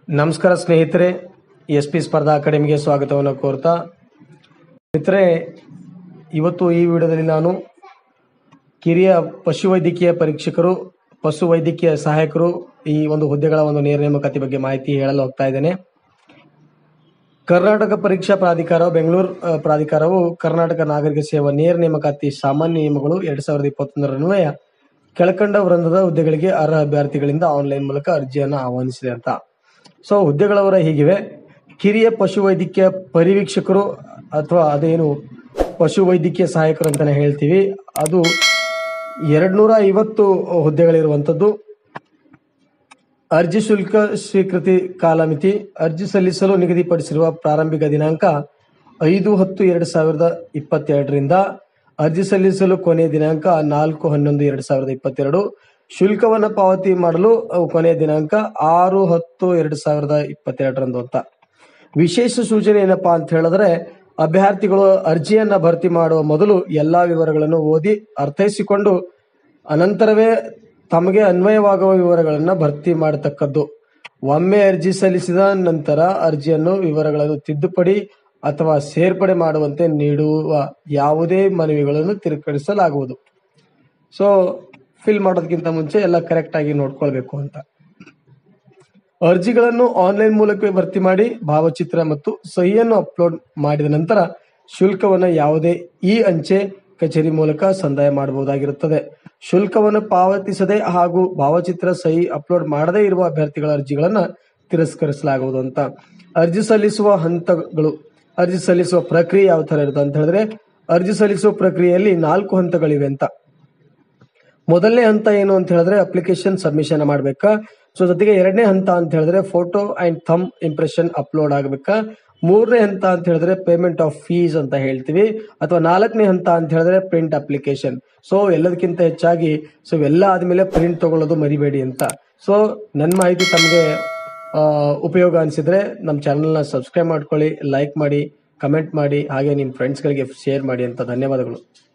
ನಮಸ್ಕಾರ ಸ್ನೇಹಿತರೆ, S P ಸ್ಪರ್ಧಾ ಅಕಾಡೆಮಿಗೆ ಸ್ವಾಗತವನ್ನು ಕೋರ್ತಾ ಸ್ನೇಹಿತರೆ, ಇವತ್ತು ಈ ವಿಡಿಯೋದಲ್ಲಿ ನಾನು ಕಿರಿಯ ಪಶುವೈದ್ಯಕೀಯ ಪರೀಕ್ಷಕರು, ಪಶುವೈದ್ಯಕೀಯ ಸಹಾಯಕರು ಈ ಒಂದು ಹುದ್ದೆಗಳ ಒಂದು ನೇರ ನೇಮಕಾತಿ ಬಗ್ಗೆ ಮಾಹಿತಿ ಹೇಳಲು ಹೋಗ್ತಾ ಇದ್ದೇನೆ. ಕರ್ನಾಟಕ ಪರೀಕ್ಷಾ ಪ್ರಾಧಿಕಾರ ಬೆಂಗಳೂರು ಪ್ರಾಧಿಕಾರವು ಕರ್ನಾಟಕ ನಾಗರಿಕ ಸೇವಾ ನೇರ ನೇಮಕಾತಿ ಸಾಮಾನ್ಯ ನಿಯಮಗಳು 2021 ರನ್ವಯ ಕೆಳಕಂಡ ವೃಂದದ ಹುದ್ದೆಗಳಿಗೆ ಅರ್ಹ ಅಭ್ಯರ್ಥಿಗಳಿಂದ ಆನ್ಲೈನ್ ಮೂಲಕ ಅರ್ಜಿಯನ್ನು ಆಹ್ವಾನಿಸಿದೆ ಅಂತ. ಸೊ ಹುದ್ದೆಗಳವರ ಹೀಗಿವೆ: ಕಿರಿಯ ಪಶುವೈದ್ಯಕೀಯ ಪರಿವೀಕ್ಷಕರು ಅಥವಾ ಅದೇನು ಪಶುವೈದ್ಯಕೀಯ ಸಹಾಯಕರು ಅಂತಾನೆ ಹೇಳ್ತೀವಿ, ಅದು 250 ಹುದ್ದೆಗಳಿರುವಂತದ್ದು. ಅರ್ಜಿ ಶುಲ್ಕ ಸ್ವೀಕೃತಿ ಕಾಲಮಿತಿ: ಅರ್ಜಿ ಸಲ್ಲಿಸಲು ನಿಗದಿಪಡಿಸಿರುವ ಪ್ರಾರಂಭಿಕ ದಿನಾಂಕ 5/10/2022 ರಿಂದ ಅರ್ಜಿ ಸಲ್ಲಿಸಲು ಕೊನೆಯ ದಿನಾಂಕ 4/11/2022. ಶುಲ್ಕವನ್ನು ಪಾವತಿ ಮಾಡಲು ಕೊನೆಯ ದಿನಾಂಕ 6/10/2022 ರಂದು ಅಂತ. ವಿಶೇಷ ಸೂಚನೆ ಏನಪ್ಪಾ ಅಂತ ಹೇಳಿದ್ರೆ, ಅಭ್ಯರ್ಥಿಗಳು ಅರ್ಜಿಯನ್ನ ಭರ್ತಿ ಮಾಡುವ ಮೊದಲು ಎಲ್ಲಾ ವಿವರಗಳನ್ನು ಓದಿ ಅರ್ಥೈಸಿಕೊಂಡು ಅನಂತರವೇ ತಮಗೆ ಅನ್ವಯವಾಗುವ ವಿವರಗಳನ್ನು ಭರ್ತಿ ಮಾಡತಕ್ಕದ್ದು. ಒಮ್ಮೆ ಅರ್ಜಿ ಸಲ್ಲಿಸಿದ ನಂತರ ಅರ್ಜಿಯನ್ನು ವಿವರಗಳನ್ನು ತಿದ್ದುಪಡಿ ಅಥವಾ ಸೇರ್ಪಡೆ ಮಾಡುವಂತೆ ನೀಡುವ ಯಾವುದೇ ಮನವಿಗಳನ್ನು ತಿರಸ್ಕರಿಸಲಾಗುವುದು. ಸೊ ಫಿಲ್ ಮಾಡೋದಕ್ಕಿಂತ ಮುಂಚೆ ಎಲ್ಲ ಕರೆಕ್ಟ್ ಆಗಿ ನೋಡ್ಕೊಳ್ಬೇಕು ಅಂತ. ಅರ್ಜಿಗಳನ್ನು ಆನ್ಲೈನ್ ಮೂಲಕವೇ ಭರ್ತಿ ಮಾಡಿ ಭಾವಚಿತ್ರ ಮತ್ತು ಸಹಿಯನ್ನು ಅಪ್ಲೋಡ್ ಮಾಡಿದ ನಂತರ ಶುಲ್ಕವನ್ನು ಯಾವುದೇ ಅಂಚೆ ಕಚೇರಿ ಮೂಲಕ ಸಂದಾಯ ಮಾಡಬಹುದಾಗಿರುತ್ತದೆ. ಶುಲ್ಕವನ್ನು ಪಾವತಿಸದೆ ಹಾಗೂ ಭಾವಚಿತ್ರ ಸಹಿ ಅಪ್ಲೋಡ್ ಮಾಡದೇ ಇರುವ ಅಭ್ಯರ್ಥಿಗಳ ಅರ್ಜಿಗಳನ್ನು ತಿರಸ್ಕರಿಸಲಾಗುವುದು ಅಂತ. ಅರ್ಜಿ ಸಲ್ಲಿಸುವ ಹಂತಗಳು, ಅರ್ಜಿ ಸಲ್ಲಿಸುವ ಪ್ರಕ್ರಿಯೆ ಯಾವ ತರ ಇರುತ್ತೆ ಅಂತ ಹೇಳಿದ್ರೆ, ಅರ್ಜಿ ಸಲ್ಲಿಸುವ ಪ್ರಕ್ರಿಯೆಯಲ್ಲಿ 4 ಹಂತಗಳಿವೆ ಅಂತ. ಮೊದಲನೇ ಹಂತ ಏನು ಅಂತ ಹೇಳಿದ್ರೆ ಅಪ್ಲಿಕೇಶನ್ ಸಬ್ಮಿಷನ್ ಮಾಡ್ಬೇಕಾ. ಸೊ ಜೊತೆಗೆ ಎರಡನೇ ಹಂತ ಅಂತ ಹೇಳಿದ್ರೆ photo and thumb impression upload ಆಗ್ಬೇಕಾ. ಮೂರನೇ ಹಂತ ಅಂತ ಹೇಳಿದ್ರೆ ಪೇಮೆಂಟ್ ಆಫ್ ಫೀಸ್ ಅಂತ ಹೇಳ್ತೀವಿ, ಅಥವಾ 4ನೇ ಹಂತ ಅಂತ ಹೇಳಿದ್ರೆ ಪ್ರಿಂಟ್ ಅಪ್ಲಿಕೇಶನ್. ಸೊ ಎಲ್ಲದಕ್ಕಿಂತ ಹೆಚ್ಚಾಗಿ ಎಲ್ಲ ಆದ್ಮೇಲೆ ಪ್ರಿಂಟ್ ತಗೊಳ್ಳೋದು ಮರಿಬೇಡಿ ಅಂತ. ಸೊ ನನ್ನ ಮಾಹಿತಿ ತಮಗೆ ಉಪಯೋಗ ಅನಿಸಿದ್ರೆ ನಮ್ಮ ಚಾನಲ್ನ ಸಬ್ಸ್ಕ್ರೈಬ್ ಮಾಡ್ಕೊಳ್ಳಿ, ಲೈಕ್ ಮಾಡಿ, ಕಮೆಂಟ್ ಮಾಡಿ, ಹಾಗೆ ನಿಮ್ಮ ಫ್ರೆಂಡ್ಸ್ಗಳಿಗೆ ಶೇರ್ ಮಾಡಿ ಅಂತ. ಧನ್ಯವಾದಗಳು.